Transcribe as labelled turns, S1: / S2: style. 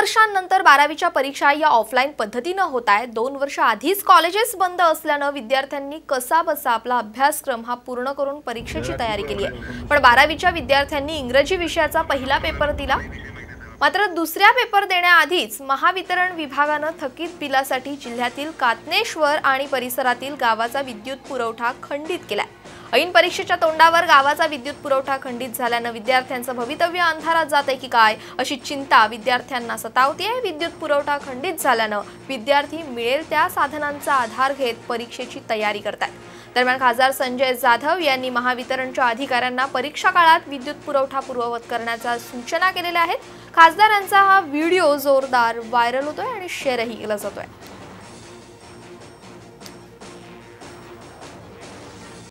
S1: वर्षांनंतर 12वीच्या परीक्षा या ऑफलाईन पद्धतीने होत आहेत। 2 वर्ष आधीच कॉलेजेस बंद असल्याने विद्यार्थ्यांनी कसाबसा आपला अभ्यासक्रम हा पूर्ण करून परीक्षेची तयारी केली आहे। पण 12वीच्या विद्यार्थ्यांनी इंग्रजी विषयाचा पहिला पेपर दिला, मात्र दुसऱ्या पेपर देण्याआधीच महावितरण विभागाने थकीत बिलासाठी जिल्ह्यातील कातनेश्वर आणि परिसरातील गावाचा विद्युत पुरवठा खंडित केलाय। ऐन परीक्षेच्या तोंडावर गावाचा विद्युत पुरवठा खंडित झाल्याने विद्यार्थ्यांचं भवितव्य अंधारात जाते की काय अशी चिंता विद्यार्थ्यांना सतावते। विद्युत पुरवठा खंडित झाल्याने विद्यार्थी मिळेल त्या साधनांचा आधार घेत परीक्षेची तयारी करतात। दरम्यान खासदार संजय जाधव यांनी महावितरणच्या अधिकाऱ्यांना परीक्षा काळात विद्युत पुरवठा पूर्ववत करण्याच्या सूचना केलेल्या आहेत। खासदारांचा हा व्हिडिओ जोरदार व्हायरल होतोय आणि शेअरही केला जातोय।